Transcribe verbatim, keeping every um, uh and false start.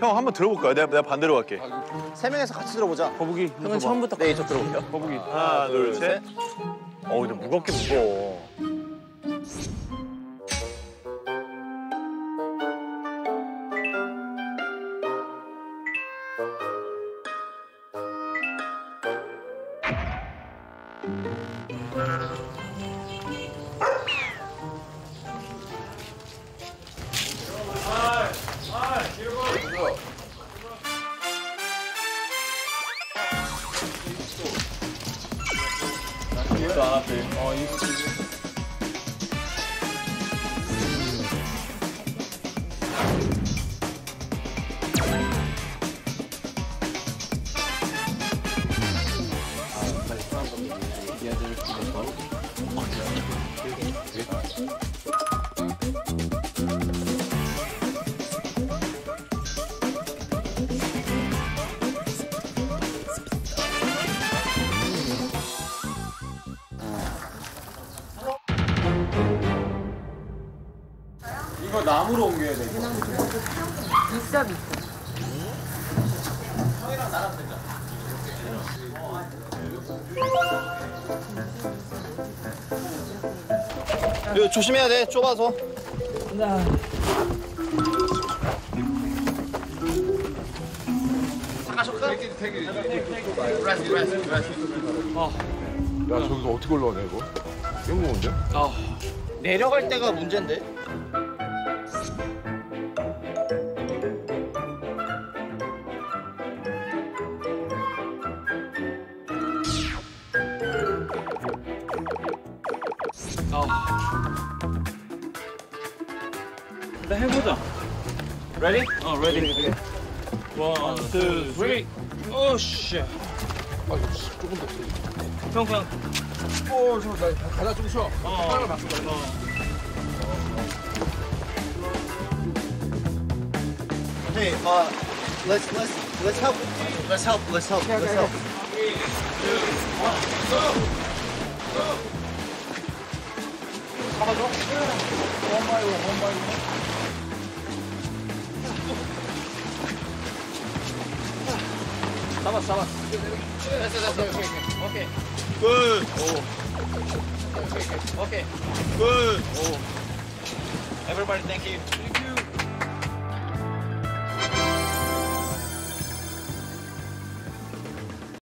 형 한번 들어볼까요? 내가, 내가 반대로 갈게. 세 명에서 같이 들어보자. 거북이. 형은 처음부터 네, 저 들어볼게요. 거북이. 하나, 둘, 셋. 어, 근데 무겁게 무거워. 어, 이 이거 나무로 옮겨야 돼. 비싸 비싸. 형이랑 나랑 되자. 이거 조심해야 돼. 좁아서. 나. 잠깐 쉬었다. 아. 야, 저기서 어떻게 올라가냐, 이거? 꽤 무거운데? 아. 내려갈 때가 문제인데. 아. 일단 해보자. Ready? 어, ready. One, two, three. 오, 씨. 아, 이거 조금 더 세게. 형, 그냥. 오, 잠깐, 나 가다 좀 쉬어. 어. 하나를 맞춰. 어. Hey, uh, let's let's let's help. Let's help. Let's help. Let's help. 잡아줘. 원 바이 원, 원 바이 원. 잡았어, 잡았어. 됐어, 됐어. 오케이, 오케이. 끝. 오케이. 끝. Everybody, thank you.